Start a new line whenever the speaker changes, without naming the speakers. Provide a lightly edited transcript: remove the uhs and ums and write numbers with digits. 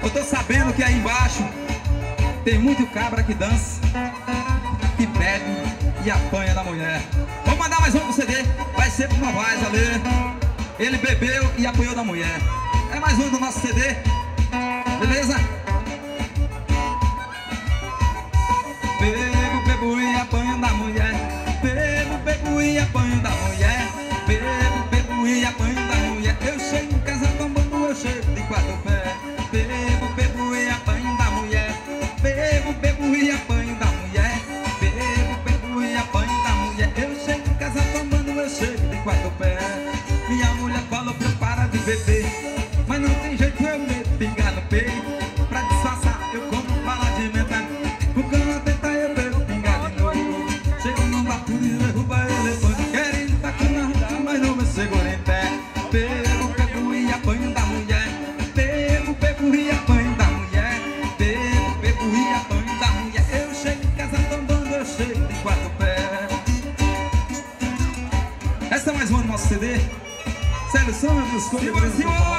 Eu tô sabendo que aí embaixo tem muito cabra que dança, que bebe e apanha da mulher. Vou mandar mais um pro CD, vai ser pro Novaes ali. Ele bebeu e apanhou da mulher. É mais um do nosso CD, beleza? Bebo, bebo e apanho da mulher. Bebo, bebo e apanho da mulher. Bebo, bebo e apanho da mulher. Eu chego em casa tomando, eu chego de quatro pés. Bebo, bebo e apanho da mulher. Bebo, bebo e apanho da mulher. Bebo, bebo e apanho da mulher. Eu chego em casa tomando, eu chego de quatro pés. Minha mulher falou pra eu parar de beber, mas não tem jeito, eu meto pingar no peito. Pra disfarçar, eu como bala de menta. O cano tenta, eu bebo pingar de novo. Chego no bafo e derruba elefante. Querendo tá com nada, mas não me segura em pé. Bebo, bebo e apanho da mulher. Bebo, bebo e apanho da mulher. Bebo, bebo e apanho da mulher. Eu chego em casa tombando, eu chego de quatro pés. Essa é mais uma do nosso CD. Sério, som, meus colegas.